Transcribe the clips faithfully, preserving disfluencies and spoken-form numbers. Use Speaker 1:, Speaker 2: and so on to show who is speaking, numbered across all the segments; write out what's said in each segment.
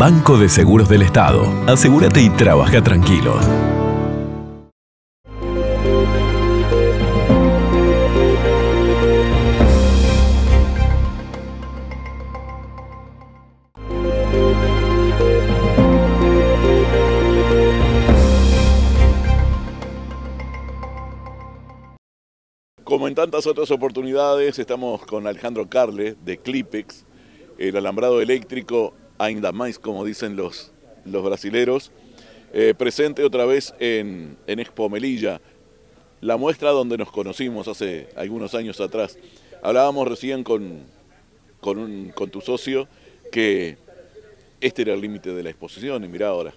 Speaker 1: Banco de Seguros del Estado. Asegúrate y trabaja tranquilo.
Speaker 2: Como en tantas otras oportunidades, estamos con Alejandro Carle de Clipex, el alambrado eléctrico ainda mais, como dicen los, los brasileros, eh, presente otra vez en, en Expo Melilla, la muestra donde nos conocimos hace algunos años atrás. Hablábamos recién con, con, un, con tu socio que este era el límite de la exposición y mirá ahora.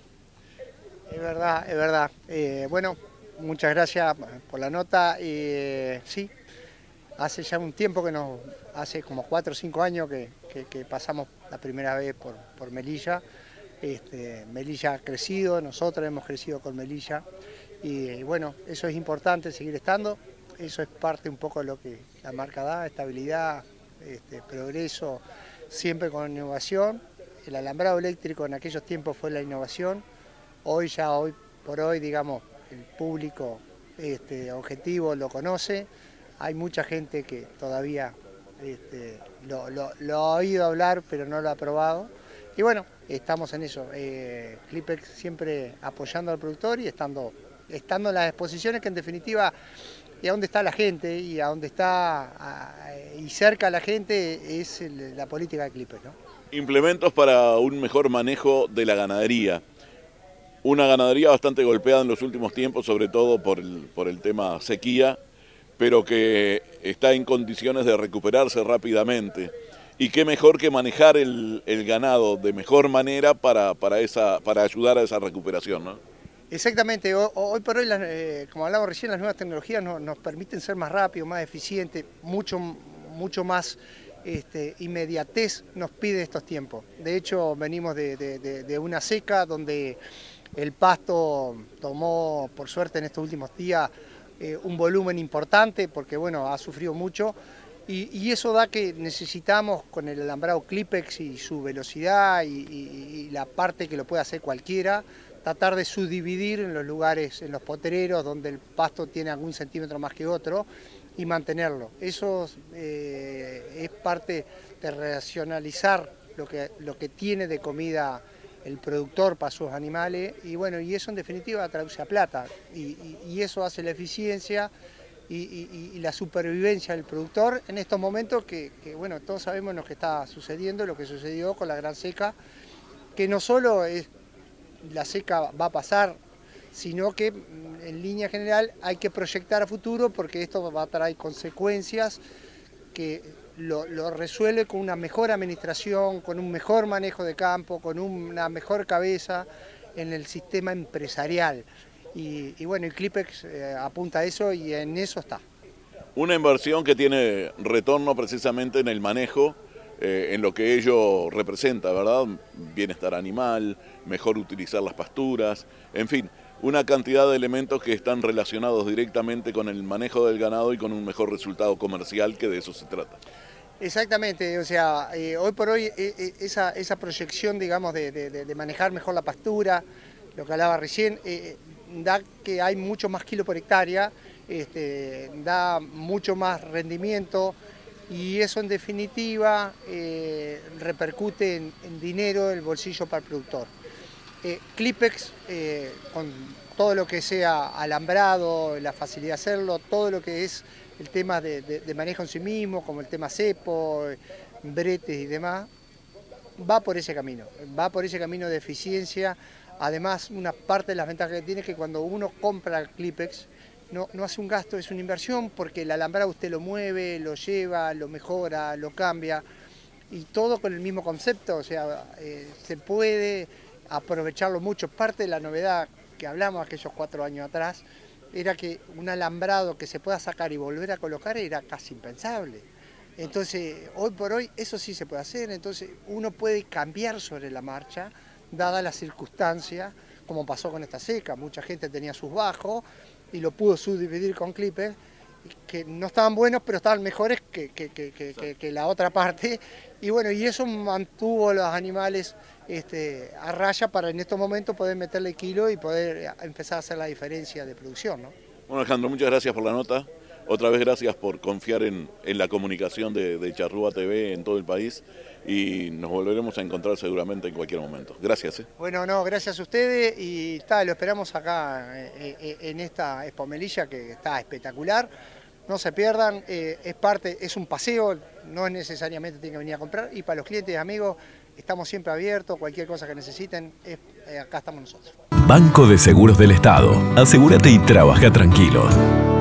Speaker 3: Es verdad, es verdad. Eh, bueno, muchas gracias por la nota. Eh, sí, hace ya un tiempo que nos, hace como cuatro o cinco años que, que, que pasamos la primera vez por, por Melilla. Este, Melilla ha crecido, nosotros hemos crecido con Melilla. Y, y bueno, eso es importante, seguir estando. Eso es parte un poco de lo que la marca da, estabilidad, este, progreso, siempre con innovación. El alambrado eléctrico en aquellos tiempos fue la innovación. Hoy ya, hoy por hoy, digamos, el público este, objetivo lo conoce. Hay mucha gente que todavía este, lo, lo, lo ha oído hablar, pero no lo ha probado. Y bueno, estamos en eso. Eh, Clipex siempre apoyando al productor y estando, estando en las exposiciones que en definitiva es a donde está la gente y a donde está a, y cerca a la gente es el, la política de Clipex, ¿no?
Speaker 2: Implementos para un mejor manejo de la ganadería. Una ganadería bastante golpeada en los últimos tiempos, sobre todo por el, por el tema sequía, pero que está en condiciones de recuperarse rápidamente. Y qué mejor que manejar el, el ganado de mejor manera para, para, esa, para ayudar a esa recuperación, ¿no?
Speaker 3: Exactamente, hoy por hoy, eh, como hablamos recién, las nuevas tecnologías nos, nos permiten ser más rápidos, más eficientes, mucho, mucho más este, inmediatez nos pide estos tiempos. De hecho, venimos de, de, de, de una seca donde el pasto tomó, por suerte en estos últimos días, eh, un volumen importante porque bueno, ha sufrido mucho y, y eso da que necesitamos con el alambrado Clipex y su velocidad y, y, y la parte que lo puede hacer cualquiera, tratar de subdividir en los lugares, en los potreros donde el pasto tiene algún centímetro más que otro y mantenerlo. Eso eh, es parte de racionalizar lo que, lo que tiene de comida el productor para sus animales y bueno, y eso en definitiva traduce a plata y, y, y eso hace la eficiencia y, y, y la supervivencia del productor en estos momentos que, que bueno, todos sabemos lo que está sucediendo, lo que sucedió con la gran seca, que no solo es la seca va a pasar, sino que en línea general hay que proyectar a futuro porque esto va a traer consecuencias que Lo, lo resuelve con una mejor administración, con un mejor manejo de campo, con una mejor cabeza en el sistema empresarial. Y, y bueno, el Clipex eh, apunta a eso y en eso está.
Speaker 2: Una inversión que tiene retorno precisamente en el manejo, eh, en lo que ello representa, ¿verdad? Bienestar animal, mejor utilizar las pasturas, en fin, una cantidad de elementos que están relacionados directamente con el manejo del ganado y con un mejor resultado comercial, que de eso se trata.
Speaker 3: Exactamente, o sea, eh, hoy por hoy eh, esa, esa proyección, digamos, de, de, de manejar mejor la pastura, lo que hablaba recién, eh, da que hay mucho más kilo por hectárea, este, da mucho más rendimiento y eso en definitiva eh, repercute en, en dinero, el bolsillo para el productor. Eh, Clipex, eh, con todo lo que sea alambrado, la facilidad de hacerlo, todo lo que es el tema de, de, de manejo en sí mismo, como el tema cepo, bretes y demás, va por ese camino, va por ese camino de eficiencia. Además, una parte de las ventajas que tiene es que cuando uno compra el Clipex, no, no hace un gasto, es una inversión, porque el alambrado usted lo mueve, lo lleva, lo mejora, lo cambia, y todo con el mismo concepto, o sea, eh, se puede aprovecharlo mucho. Parte de la novedad que hablamos aquellos cuatro años atrás, era que un alambrado que se pueda sacar y volver a colocar era casi impensable. Entonces, hoy por hoy eso sí se puede hacer, entonces uno puede cambiar sobre la marcha, dadas las circunstancias, como pasó con esta seca. Mucha gente tenía sus bajos y lo pudo subdividir con Clipex, que no estaban buenos, pero estaban mejores que, que, que, que, que la otra parte, Y bueno, y eso mantuvo a los animales este, a raya para en estos momentos poder meterle kilo y poder empezar a hacer la diferencia de producción, ¿no?
Speaker 2: Bueno, Alejandro, muchas gracias por la nota. Otra vez gracias por confiar en, en la comunicación de, de Charrúa T V en todo el país y nos volveremos a encontrar seguramente en cualquier momento. Gracias. ¿eh?
Speaker 3: Bueno, no, gracias a ustedes y ta, lo esperamos acá eh, en esta Expo Melilla que está espectacular. No se pierdan, eh, es parte, es un paseo, no es necesariamente tienen que venir a comprar y para los clientes y amigos estamos siempre abiertos, cualquier cosa que necesiten, es, eh, acá estamos nosotros.
Speaker 1: Banco de Seguros del Estado. Asegúrate y trabaja tranquilo.